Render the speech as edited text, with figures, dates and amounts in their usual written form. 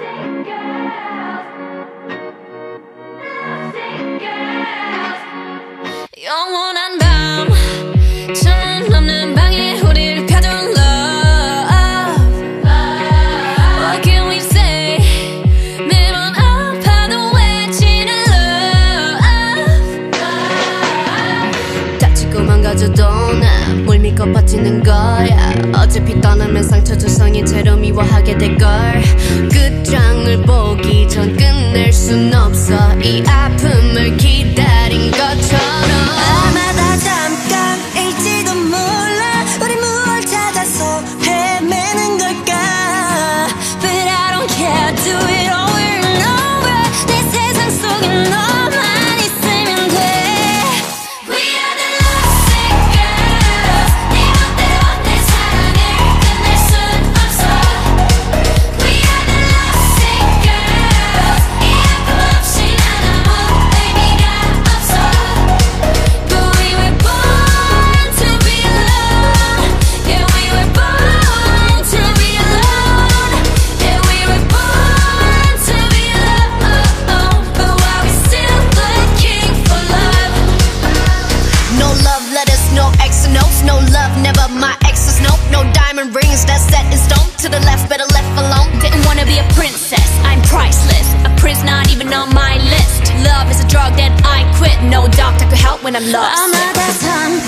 영원한 밤 천 넘는 방에 우릴 가둔 love. What can we say? 매번 아파도 외치는 love. 다치고 망가져도 난 뭘 믿고 버티는 거야. 어차피 떠나면 상처 조성이 채로 미워하게 될걸. 끝장을 보기 전 끝낼 순 없어. 이 아픔을 기다린 것처럼. 아마 다 잠깐일지도 몰라. 우리 무얼 찾아서 헤매는 걸까. But I don't care, do it over and over. 내 세상 속에 너만 있으면 돼. We are the lovesick girls. 네 멋대로 내 사랑을 끝낼 순 없어. We are the lovesick girls. 이 아픔 없이 난 아무 의미가 없어. But we were born to be alone. Yeah, we were born to be alone. Yeah, we were born to be alone. But why we still looking for love? No love letters, no X notes. No love, never my exes, nope. No diamond rings, that's set in stone. To the left, better left alone. Didn't wanna be a princess, I'm priceless. A prince not even on my list. Love is a drug that I quit. No doctor could help when I'm lost. 아마 다